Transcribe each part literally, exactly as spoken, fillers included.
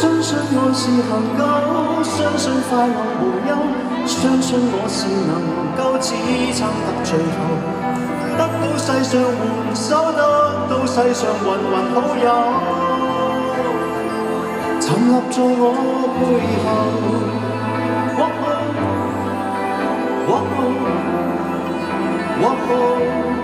相信愛是恒久，相信快樂無憂，相信我是能夠支撐得最後，得到世上援手，得到世上芸芸好友，沉立在我背後。Walk on, walk on, walk on.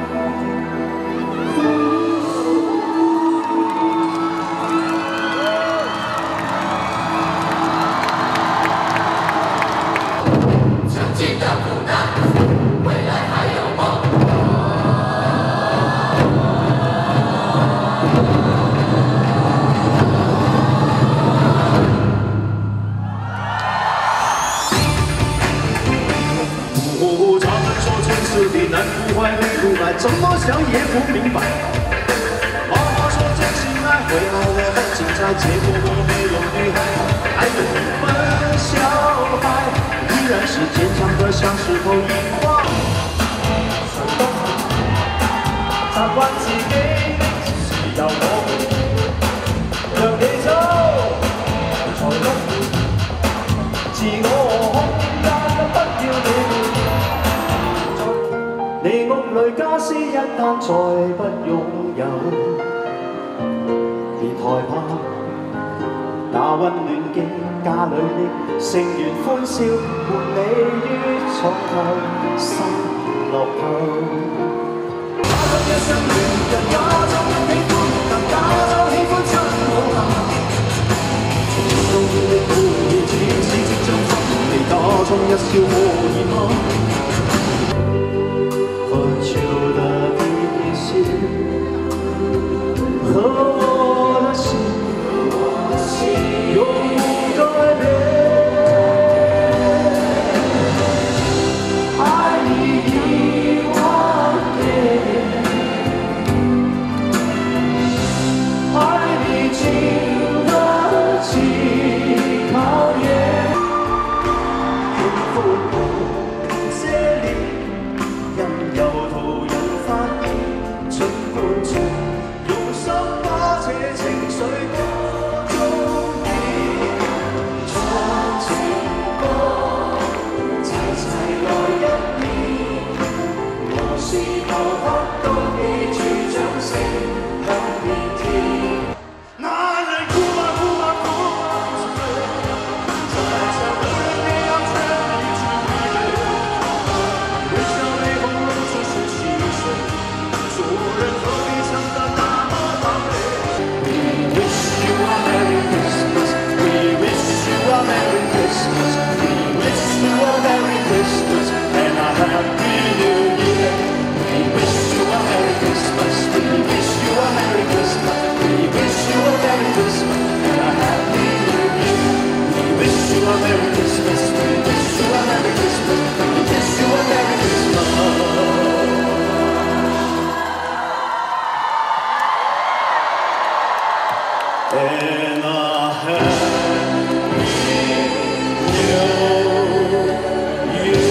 难不坏，会不爱，怎么想也不明白。妈妈说真心爱会爱得很精彩，结果我没有女孩，爱的一份小孩，依然是坚强的像石头一块。習慣自己是由我讓你走，才懂自我空間，不要你。你屋裏家私一旦再不擁有，別害怕，那溫暖嘅家裏的成員歡笑，伴你於床頭心落透。家中一生戀人，家中喜歡但家中喜歡真好行。從中的歡喜，似是即將分離，家中一笑可以嗎？久的第一次，和我的心永不改变。爱你一万年，爱你经得起考验。幸福不这里。由途人發現，儘管盡用心把這情緒多中意，唱情歌，齊齊來一遍，無時無刻都記住掌聲響遍天。那人哭吧哭吧哭吧，在場的人你要全力去面對，微笑背後。做人何必想得那麼完美 ？We wish you a Merry Christmas. We wish you a Merry Christmas. We wish you a Merry Christmas and a Happy New Year. We wish you a Merry Christmas. We wish you a Merry Christmas. We wish you a Merry Christmas and a Happy New Year. We wish you a Merry Christmas. We wish you a Merry Christmas. We wish you a Merry Christmas. And a happy new year.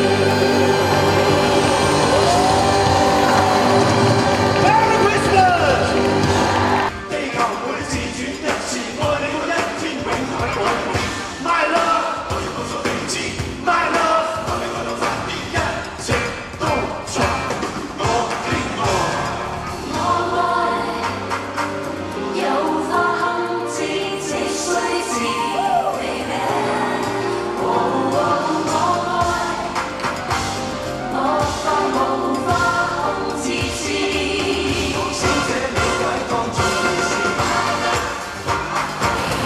Merry Christmas！ 地球會自轉一次，愛你嗰一天永不改變。My love， 我要告訴你知 ，My love， 我哋愛到發電，一直都在我邊愛。我愛有花。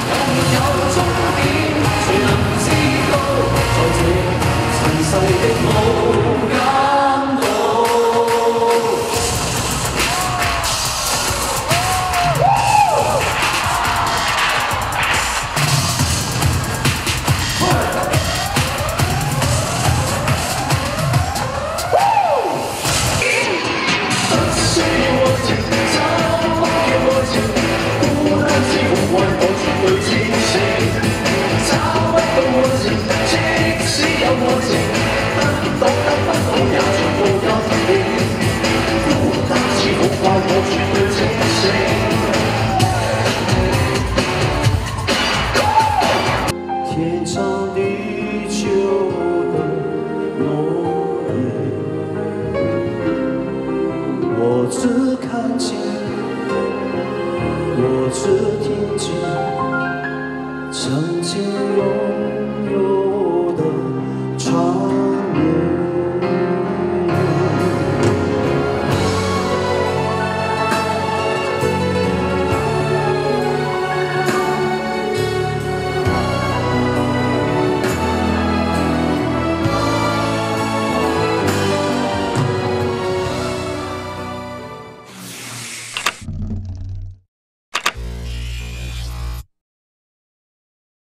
谁能知道，在這塵世的我。